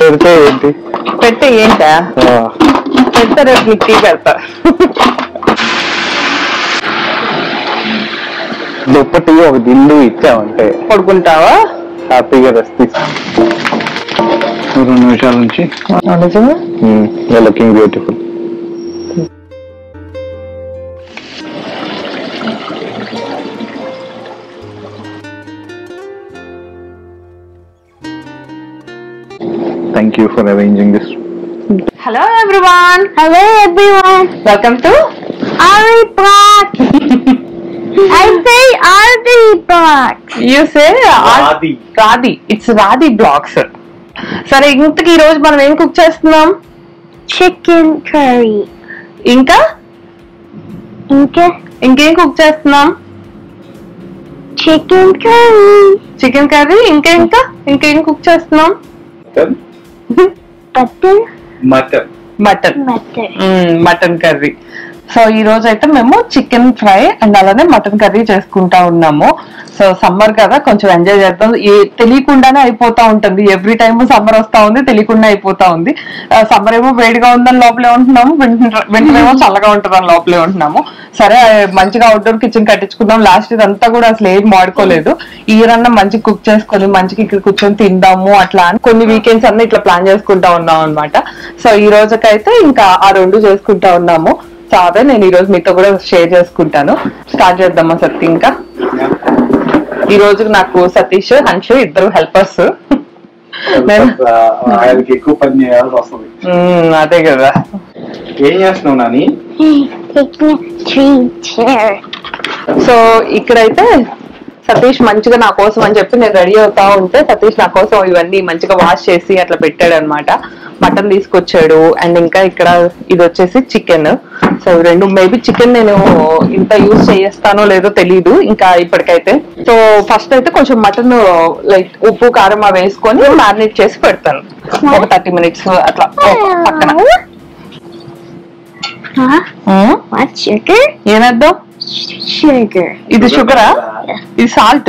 పెడితే ఏంటి? పెడితే ఏంటా? పెడతా, రేపు నీకు టీ పెడతా. దుప్పటి ఒక దిల్లు ఇచ్చామంటే పడుకుంటావా? హ్యాపీగా రెస్ట్ తీసుకుంటా. 2 నిమిషాల నుంచి looking beautiful. Thank you for arranging this. Hello everyone. Hello everyone. Welcome to Ari Block. I say Ari Block. You say Radhi. Radhi. It's Radhi Blocks. సరే, ఇంతకి ఈ రోజు మనం ఏం కుక్ చేస్తున్నాం? Chicken curry. ఇంకా ఇంకేం కుక్ చేస్తున్నాం? Chicken curry. Chicken curry. ఇంకేం కుక్ చేస్తున్నాం? Mutton curry. సో ఈ రోజు అయితే మేము చికెన్ ఫ్రై అండ్ అలానే మటన్ కర్రీ చేసుకుంటా ఉన్నాము. సో సమ్మర్ కదా, కొంచెం ఎంజాయ్ చేద్దాం. తెలియకుండానే అయిపోతా ఉంటుంది. ఎవ్రీ టైమ్ సమ్మర్ వస్తా ఉంది, తెలియకుండా అయిపోతా ఉంది. సమ్మర్ ఏమో వేడిగా ఉందని లోపలే ఉంటున్నాము, వింటర్ ఏమో చల్లగా ఉంటుందని లోపలే ఉంటున్నాము. సరే, మంచిగా అవుట్డోర్ కిచెన్ కట్టించుకుందాం. లాస్ట్ ఇదంతా కూడా అసలు ఏం వాడుకోలేదు. ఈరన్నా మంచి కుక్ చేసుకొని మంచిగా ఇక్కడ కూర్చొని తిందాము అట్లా అని కొన్ని వీకెండ్స్ అన్నా ఇట్లా ప్లాన్ చేసుకుంటా ఉన్నాం అనమాట. సో ఈ రోజుకైతే ఇంకా ఆ 2 చేసుకుంటా ఉన్నాము. సో అదే నేను ఈ రోజు మీతో కూడా షేర్ చేసుకుంటాను. స్టార్ట్ చేద్దామా సత్తి? ఇంకా ఈ రోజు నాకు సతీష్, హన్షు ఇద్దరు హెల్పర్స్. ఎక్కువ పని చేయాల్సి వస్తుంది. అదే కదా. ఏం చేస్తున్నావు నాని? సో ఇక్కడైతే సతీష్ మంచిగా నా కోసం అని చెప్పి నేను రెడీ అవుతా ఉంటే సతీష్ నా కోసం ఇవన్నీ మంచిగా వాష్ చేసి అట్లా పెట్టాడు అనమాట. మటన్ తీసుకొచ్చాడు అండ్ ఇంకా ఇక్కడ ఇది వచ్చేసి చికెన్. సో 2 మేబీ చికెన్ నేను ఇంత యూజ్ చేస్తానో లేదో తెలీదు ఇంకా ఇప్పటికైతే. సో ఫస్ట్ అయితే కొంచెం మటన్ లైక్ ఉప్పు కారం అవి వేసుకొని మ్యారినేట్ చేసి పెడతాను ఒక 30 మినిట్స్ అట్లా పక్కన. ఏమేద్దాం? Sugar. ఇది షుగరా? ఇది salt.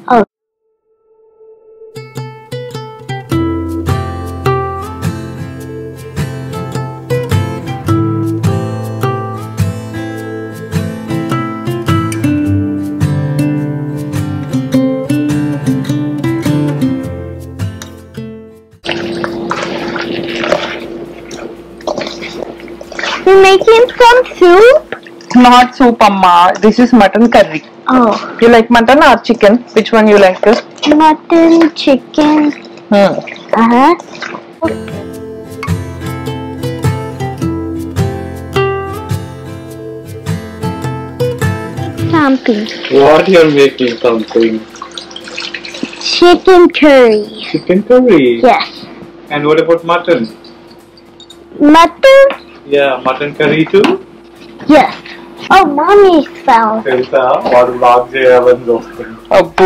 You're making some soup? Not soup, amma. This is mutton curry. Oh. You like mutton or chicken? Which one you like? Mutton, chicken. Something. What you're making something? Chicken curry. Chicken curry? Yes. And what about mutton? Mutton? Yeah, mutton curry too? Yes. Oh, mommy found. తెలుసా వాడు blog చేయాలని చూస్తుంది. అబ్బో,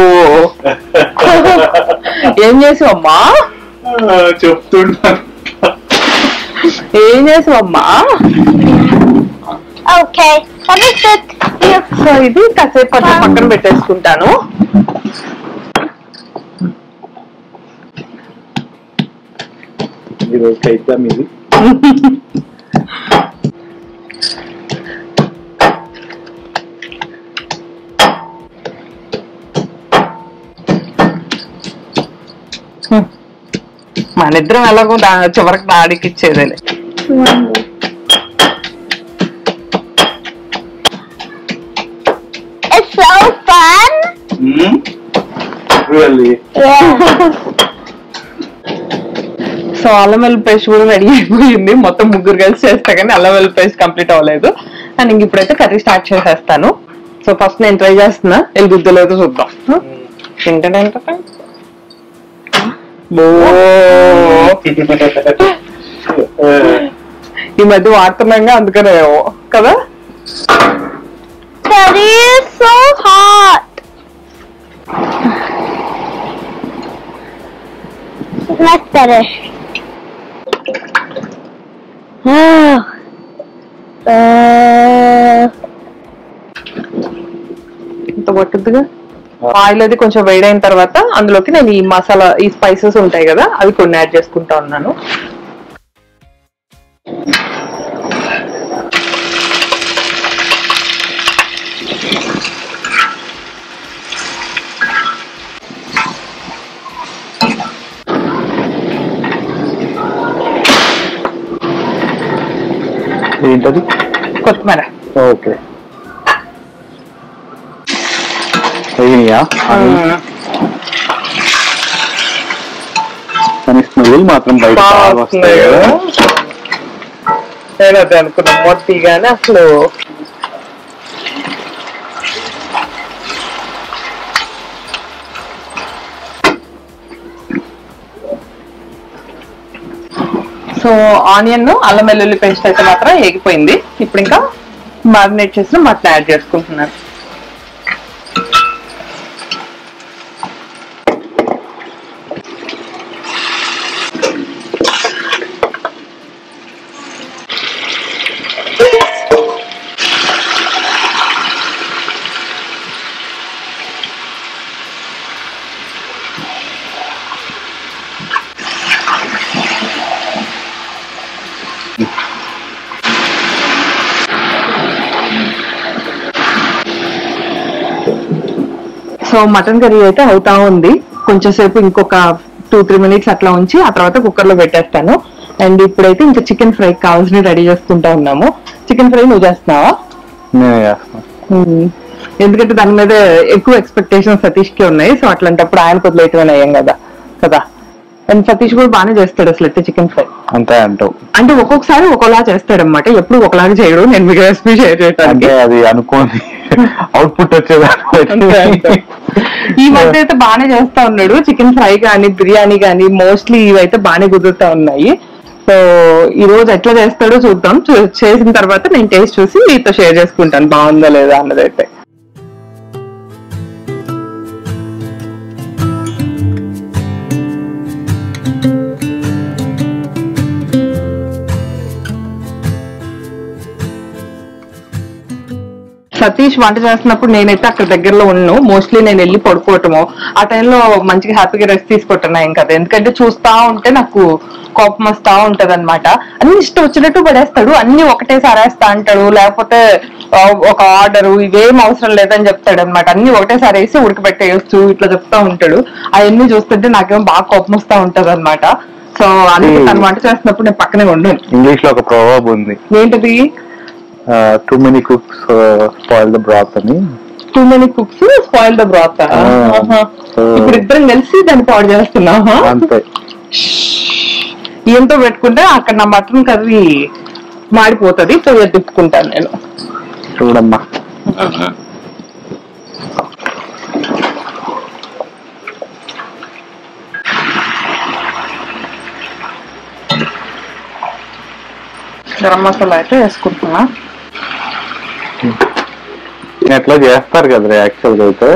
ఏం చేసావమ్మా? చెప్తున్నాను. ఏం చేసావమ్మా? Okay, let me sit here. So ఇది కాసేపు అట్లా పక్కన పెట్టేసుకుంటాను. ఈరోజు అయితే మీది మన ఇద్దరం ఎలాగో చివరికి డాడీకి ఇచ్చేదే. It's so fun. Really? Yeah. So అల్లం వెల్లుల్లి పేస్ట్ కూడా రెడీ అయిపోయింది. మొత్తం 3 కలిసి చేస్తే కానీ అల్లం వెల్లుల్లి పేస్ట్ కంప్లీట్ అవ్వలేదు. అండ్ ఇంక ఇప్పుడైతే కర్రీ స్టార్ట్ చేసేస్తాను. సో ఫస్ట్ నేను ట్రై చేస్తున్నా, గుద్దలేదు చూద్దాం. ఈ మధ్య వాడుతున్నాగా అందుకనే కదా. Curry is so hot. That's better. ఇంత పట్టుద్దిగా. ఆయిల్ అది కొంచెం వేడైన తర్వాత అందులోకి నేను ఈ మసాలా ఈ స్పైసెస్ ఉంటాయి కదా అవి కొన్ని యాడ్ చేసుకుంటా ఉన్నాను. ఏంటది? కొత్తిమీర. ఓకే. అయినాయా? కానీ స్మెల్ మాత్రం బయట వస్తాయి కదా. నేను అదే అనుకున్నా మొత్తిగానే అసలు. సో ఆనియన్ అల్లం వెల్లుల్లి పేస్ట్ అయితే మాత్రం ఎగిపోయింది. ఇప్పుడు ఇంకా మ్యారినేట్ చేసిన మటన్ యాడ్ చేసుకుంటున్నాను. సో మటన్ కర్రీ అయితే అవుతా ఉంది. కొంచెం సేపు ఇంకొక 2-3 మినిట్స్ అట్లా ఉంచి ఆ తర్వాత కుక్కర్ లో పెట్టేస్తాను. అండ్ ఇప్పుడైతే ఇంకా చికెన్ ఫ్రై కావాల్సిన రెడీ చేసుకుంటా ఉన్నాము. చికెన్ ఫ్రై నువ్వు చేస్తున్నావా? ఎందుకంటే దాని మీద ఎక్కువ ఎక్స్పెక్టేషన్ సతీష్ కి ఉన్నాయి. సో అట్లాంటప్పుడు ఆయన కొద్దిలేటమైన అయ్యాం కదా. అండ్ సతీష్ కూడా బాగానే చేస్తాడు అసలు అయితే చికెన్ ఫ్రై. అంతే అంటావు? అంటే ఒక్కొక్కసారి ఒకలా చేస్తాడు అనమాట, ఎప్పుడు ఒకలాగా చేయడు. నేను మీకు రెసిపీ షేర్ చేయడానికి అది అనుకోని అవుట్పుట్ వచ్చేదాన్ని. ఈ మధ్య అయితే బాగానే చేస్తా ఉన్నాడు. చికెన్ ఫ్రై కానీ బిర్యానీ కానీ మోస్ట్లీ ఇవైతే బాగానే కుదురుతా ఉన్నాయి. సో ఈ రోజు ఎట్లా చేస్తాడో చూద్దాం. చేసిన తర్వాత నేను టేస్ట్ చూసి మీతో షేర్ చేసుకుంటాను బాగుందా లేదా అన్నదైతే. సతీష్ వంట చేస్తున్నప్పుడు నేనైతే అక్కడ దగ్గరలో ఉన్నాను. మోస్ట్లీ నేను వెళ్ళి పడుకోవటము, ఆ టైంలో మంచిగా హ్యాపీగా రెస్ట్ తీసుకుంటున్నా ఏం కదా. ఎందుకంటే చూస్తా ఉంటే నాకు కోపం వస్తా ఉంటది అనమాట. అన్ని ఇష్టం వచ్చినట్టు పడేస్తాడు, అన్ని ఒకటేసారి వేస్తా అంటాడు. లేకపోతే ఒక ఆర్డర్ ఇవేం అవసరం లేదని చెప్తాడు అనమాట. అన్ని ఒకటేసారి వేసి ఉడకబెట్టేయచ్చు ఇట్లా చెప్తా ఉంటాడు. అవన్నీ చూస్తుంటే నాకేమో బాగా కోపం వస్తా ఉంటది అనమాట. సో అందుకే తను వంట చేస్తున్నప్పుడు నేను పక్కనే ఉన్నాను. ఇంగ్లీష్ లో ఒక ప్రొవర్బ్ ఉంది. ఏంటది? Too many cooks spoil the broth అని. Too many cooks spoil the broth. ఇప్పుడు ఇద్దరం కలిసి దాన్ని పాడు చేస్తున్నావా? అంతే. ఈయంతో పెట్టుకుంటే అక్కడ నా మటన్ కర్రీ మాడిపోతుంది. పొయ్యి తిప్పుకుంటాను నేను. చూడమ్మా. గరం మసాలా అయితే వేసుకుంటున్నా. ఎట్లా చేస్తారు కదా యాక్చువల్ గా అయితే.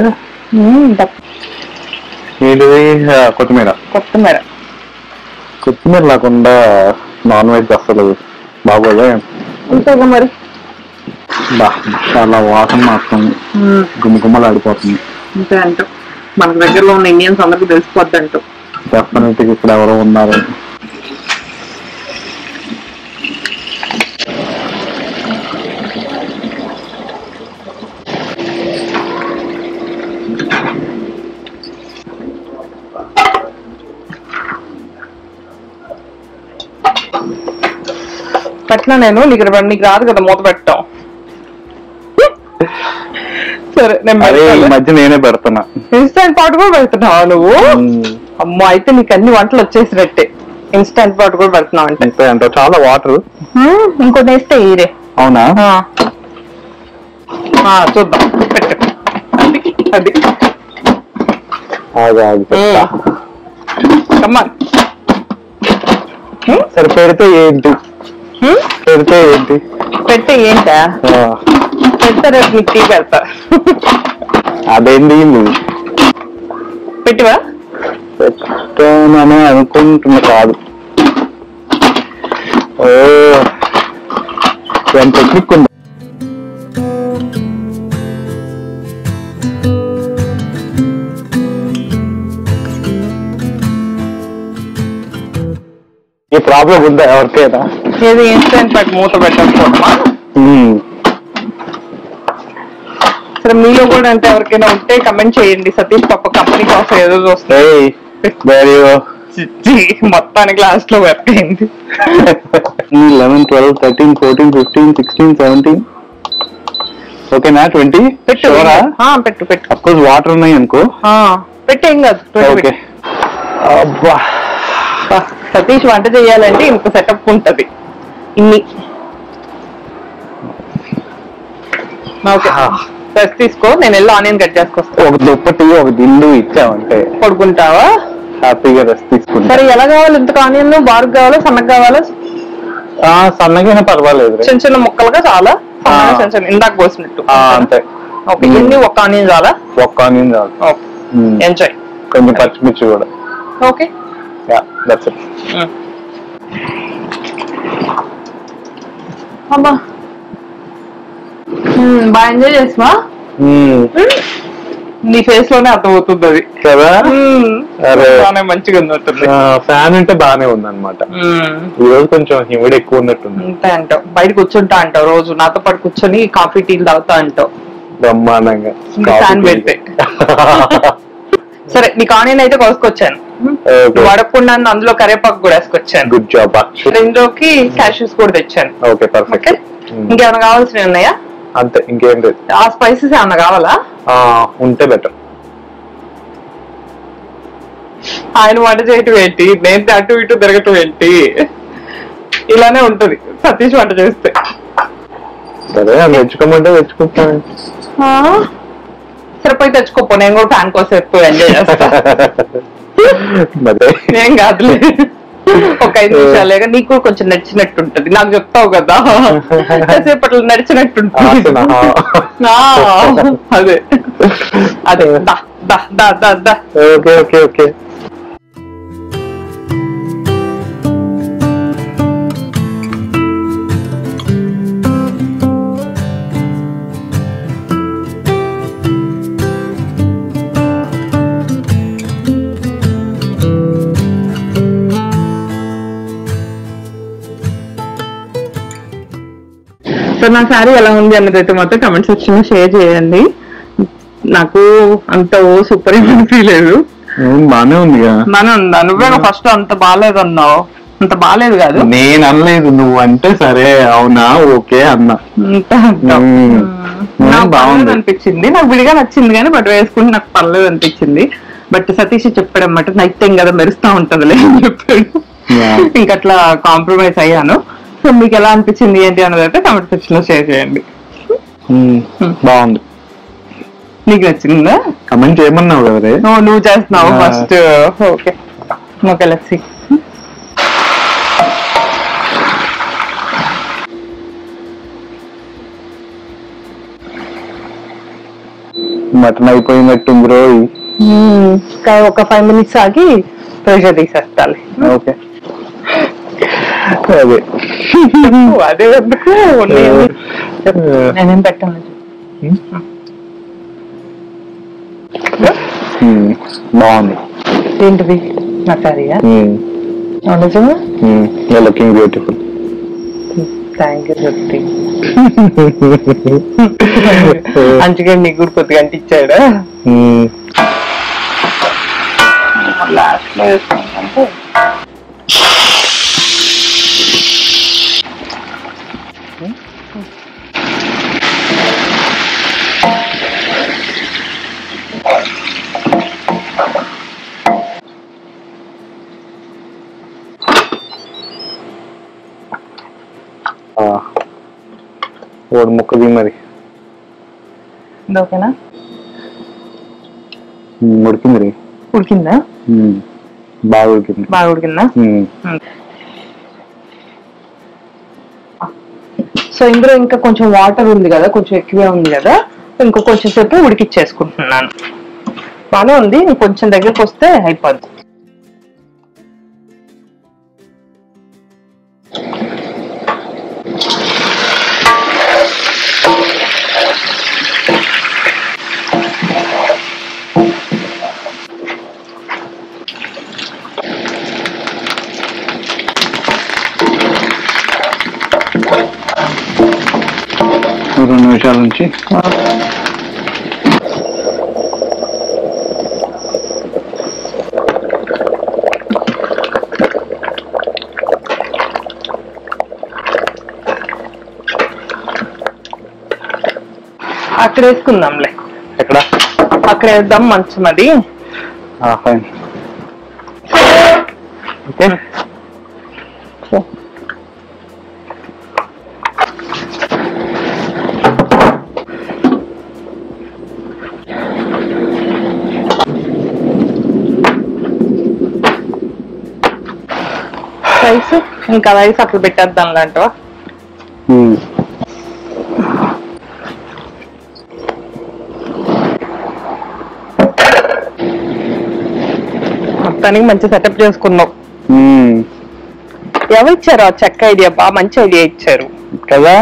ఏంటిది? కొత్తిమీర లేకుండా నాన్ వెజ్ అసలు బాగోదా? అంతేగా మరి. చాలా వాసన మాత్రం గుమ్మగుమ్మలు ఆడిపోతుంది. అంతే అంటూ మనకు దగ్గరలో ఉన్న ఇండియన్స్ అందరికి తెలిసిపోద్ది అంటూ. డెఫినెట్ గా ఇక్కడ ఎవరో ఉన్నారు. పెట్టినా నేను నీకు రాదు కదా మూత పెట్టడం. సరే ఈ మధ్య నేనే పెడుతున్నా. ఇన్స్టెంట్ పాట్ కూడా పెడుతున్నావా నువ్వు? అమ్మో అయితే నీకు అన్ని వంటలు వచ్చేసినట్టే. ఇన్స్టెంట్ పాట్ కూడా పెడుతున్నావు అంటే. చాలా వాటర్ ఇంకోటి వేస్తే ఈరే. అవునా? చూద్దాం. పెట్టు. అది సరే పెడితే ఏంటి? పెడితే ఏంటా? పెడతా రేపు నీకు టీ పెడతా. అదేంటి పెట్టివా? పెట్టానని అనుకుంటున్నా. కాదు. ఓ ఎంత టెక్నిక్ ఉంది. ప్రాబ్లం ఉందా ఎవరికైనా? ఏది ఇన్స్టెంట్ పెట్టి మూత పెట్టకపోవడమా? సరే మీలో కూడా అంటే ఎవరికైనా ఉంటే కమెంట్ చేయండి. సతీష్ పాప కంపెనీ కోసం ఏదో చూస్తాయి. మొత్తానికి లాస్ట్ లో వర్క్ అయింది. 11, 12, 13, 14, 15, 16, 17. ఓకేనా? 20 పెట్టు. పెట్టు పెట్టు. అఫ్కోర్స్ వాటర్ ఉన్నాయి అనుకో. పెట్టేం కాదు. ఓకే. అబ్బా, సతీష్ వంట చేయాలంటే ఇంత సెటప్ ఉంటది. ఇన్ని ఓకే. రెస్ట్ తీసుకో, నేను వెళ్ళి ఆనియన్ కట్ చేసుకొస్తా. ఒక దుప్పటి ఒక దిండు ఇచ్చామంటే పడుకుంటావా? హ్యాపీగా రెస్ట్ తీసుకుంటా. సరే ఎలా కావాలి? ఇంతకు ఆనియన్ బారుగా కావాలా సన్నగా కావాలా? సన్నగా పర్వాలేదు. చిన్న చిన్న ముక్కలుగా చాలా చిన్న చిన్న ఇందాక కోసినట్టు అంతే. ఓకే. ఎన్ని? ఒక్క ఆనియన్ చాలా? ఒక్క ఆనియన్ చాలు. ఓకే. ఎంజాయ్. కొంచెం పచ్చిమిర్చి కూడా. ఓకే. That's it. అబ్బా బాగా ఎంజాయ్ చేస్తావా? నీ ఫేస్ లోనే అర్థమవుతుంది అది కదా. బాగానే మంచిగా ఉన్నట్టుంది. ఫ్యాన్ అంటే బాగానే ఉంది అనమాట. ఈ రోజు కొంచెం హ్యూమిడ్ ఎక్కువ ఉన్నట్టుంది. అంతే అంటావు. బయట కూర్చుంటా అంటావు, రోజు నాతో పాటు కూర్చొని కాఫీ టీలు తాగుతా అంటావు బ్రహ్మాండంగా ఫ్యాన్ పెడితే. సరే నీకు ఆనియన్ అయితే కోసుకొచ్చాను, వడకుండా అందులో కరివేపాకు కూడా వేసుకొచ్చాను. Good job. రెండోకి క్యాష్యూస్ కూడా తెచ్చాను. Okay perfect. ఇంకేమైనా కావాల్సినవి ఉన్నాయా? అంతే, ఇంకేం లేదు. ఆ స్పైసెస్ ఏమన్నా కావాలా? ఉంటే బెటర్. ఆయన వంట చేయటం ఏంటి, నేను అటు ఇటు తిరగటం ఏంటి, ఇలానే ఉంటది సతీష్ వంట చేస్తే. సరే తెచ్చుకోమంటే తెచ్చుకుంటాను. సరిపోయి తెచ్చుకోపో, నేను కూడా ఫ్యాన్ కోసం ఎక్కువ ఎంజాయ్ చేస్తా. నేను కాదులే, ఒక 5 నిమిషాలేగా నీకు కూడా కొంచెం నడిచినట్టు ఉంటది. నాకు చెప్తావు కదా కాసేపట్లో నడిచినట్టు ఉంటుంది. అదే అదే. దా దా దా దా దా. Okay okay okay. సో నా శారీ ఎలా ఉంది అన్నది అయితే మాత్రం కమెంట్ సెక్షన్ లో షేర్ చేయండి. నాకు అంత సూపర్ అనిపించలేదు. బానే ఉంది. బానే ఉందా? నువ్వే ఫస్ట్ అంత బాగాలేదు అన్నావు. అంత బాగాలేదు కాదు, నేను అనలేదు, నువ్వు అంటే సరే అవునా ఓకే అన్నా. నాకు బాగుంది అనిపించింది, నాకు విడిగా నచ్చింది కానీ బట్ వేసుకుంటే నాకు పర్లేదు అనిపించింది. బట్ సతీష్ చెప్పాడన్నమాట నైట్ టైం కదా మెరుస్తా ఉంటదిలే అని చెప్పాడు. ఇంకట్లా కాంప్రమైజ్ అయ్యాను. సో మీకు ఎలా అనిపించింది ఏంటి అన్నది అయితే కమెంట్ సెక్షన్ లో షేర్ చేయండి. బాగుంది. నీకు నచ్చిందా? కమెంట్ చేయమన్నావు కదా. నువ్వు చేస్తున్నావు first. Okay okay, let's see. మటన్ అయిపోయినట్టుంది బ్రో. ఒక 5 minutes ఆగి ప్రెషర్ తీసేస్తాలి. ఓకే అదే అదే ఎందుకు నేనేం పెట్టాను. బాగుంది. ఏంటిది? నా సారీయా? నిజమా? Looking beautiful. Thank you Satti. అంచుగా నీకు కూడా కొద్దిగా అంటించాడా? లాస్ట్ లో వేసుకుంటే ఓడి ముక్కది మరి. ఓకేనా? ఉడికింది. ఉడికిందా? బాగా ఉడికింది. బాగా ఉడికిందా? సో ఇందులో ఇంకా కొంచెం వాటర్ ఉంది కదా, కొంచెం ఎక్కువే ఉంది కదా, ఇంకో కొంచెం సేపు ఉడికిచ్చేసుకుంటున్నాను. బాగానే ఉంది, కొంచెం దగ్గరకు వస్తే అయిపోద్ది. నుంచి అక్కడ వేసుకుందాంలే. ఎక్కడ? అక్కడ వేద్దాం మంచం అది. ఫైన్. ఓకే. రైస్ ఇంకా రైస్ అప్పుడు పెట్టేద్దాం లాంటివా? మొత్తానికి మంచి సెటప్ చేసుకున్నావు. ఎవరు ఇచ్చారు ఆ చెక్క ఐడియా? బాగా మంచి ఐడియా ఇచ్చారు కదా.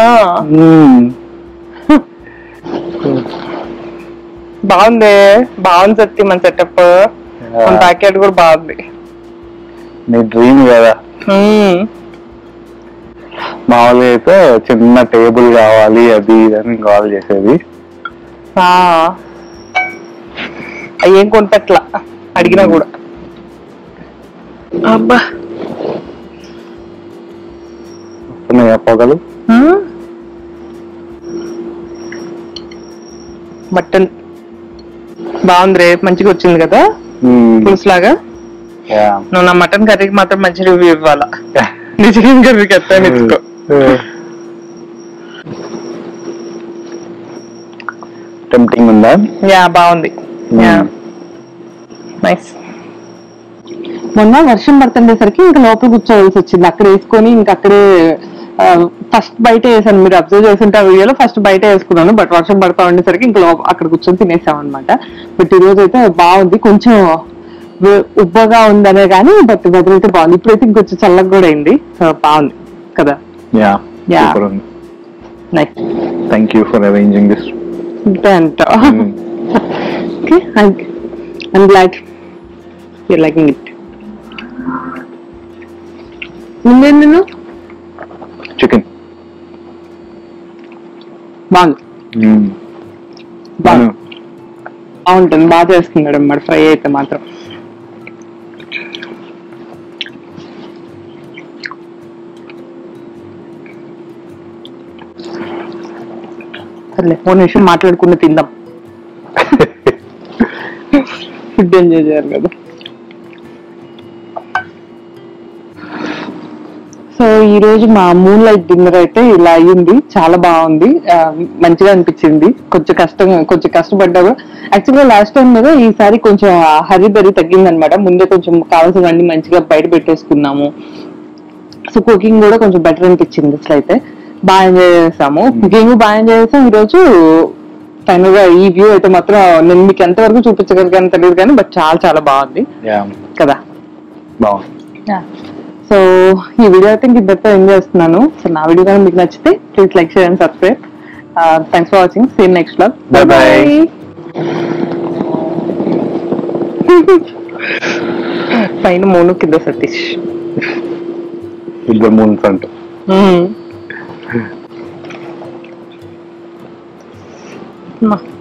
బాగుంది బాగుంది సత్తి మన సెటప్. మన ప్యాకెట్ కూడా బాగుంది. నీ డ్రీమ్ కదా. మామూలుగా అయితే చిన్న టేబుల్ కావాలి అది ఇదని కాల్ చేసేది. అయ్యేం కొనిపెట్లా అడిగినా కూడా. అబ్బా వస్తున్నాయా పొగలు? మటన్ బాగుంది రే, మంచిగా వచ్చింది కదా పులుసు లాగా. నువ్వు నా మటన్ కర్రీకి మాత్రం మంచి రివ్యూ ఇవ్వాలా. నీ చికెన్ కర్రీకి ఎత్తాను ఇచ్చుకో. టెంప్టింగ్ ఉందా? యా బాగుంది. నైస్. మొన్న వర్షం పడుతుండేసరికి ఇంకా లోపల కూర్చోవలసి వచ్చింది. అక్కడ వేసుకొని ఇంకా అక్కడే ఫస్ట్ బయట వేసాను. మీరు అబ్జర్వ్ చేస్తుంటే ఆ వీడియోలో ఫస్ట్ బయట వేసుకున్నాను. బట్ వర్షం పడతా ఉండేసరికి ఇంకా అక్కడ కూర్చొని తినేసాం అనమాట. బట్ ఈ రోజు అయితే బాగుంది. కొంచెం ఉబ్బగా ఉందనే కానీ బట్ వెదర్ అయితే బాగుంది. ఇప్పుడైతే ఇంకొంచెం చల్లగా కూడా అయింది. సో బాగుంది కదా. Nice. Thank you for arranging this. Okay, I'm glad you're liking it. నేను చికెన్ బాగుంది. బాగుంటుంది. బాగా చేసుకున్నాడు అన్నమాట ఫ్రై అయితే మాత్రం. సర్లే ఓ నిమిషం మాట్లాడుకుని తిందాం. ఫుడ్ ఎంజాయ్ చేయాలి కదా. సో ఈ రోజు మా మూన్ లైట్ డిన్నర్ అయితే ఇలా అయ్యింది. చాలా బాగుంది, మంచిగా అనిపించింది. కొంచెం కష్టపడ్డా కూడా. యాక్చువల్గా లాస్ట్ టైం మీద ఈసారి కొంచెం హరీ బరీ తగ్గింది అనమాట. ముందే కొంచెం కావాల్సినవన్నీ మంచిగా బయట పెట్టేసుకున్నాము. సో కుకింగ్ కూడా కొంచెం బెటర్ అనిపించింది. అసలు అయితే బాగా ఎంజాయ్ చేసాము. కుకింగ్ బాగా ఎంజాయ్ చేసాం. ఈ రోజు ఫైనల్ గా ఈ వ్యూ అయితే మాత్రం నేను మీకు ఎంతవరకు చూపించగలిగాను తెలియదు కానీ బట్ చాలా చాలా బాగుంది కదా. సో ఈ వీడియో అయితే ఇంక ఇద్దరితో ఎంజాయ్ చేస్తున్నాను. సో నా వీడియో కానీ మీకు నచ్చితే please like share and subscribe. Thanks for watching. See you next vlog. Bye bye. పైన మూను కింద సతీష్. ఇద్దరు మూన్స్ అంటూ Ma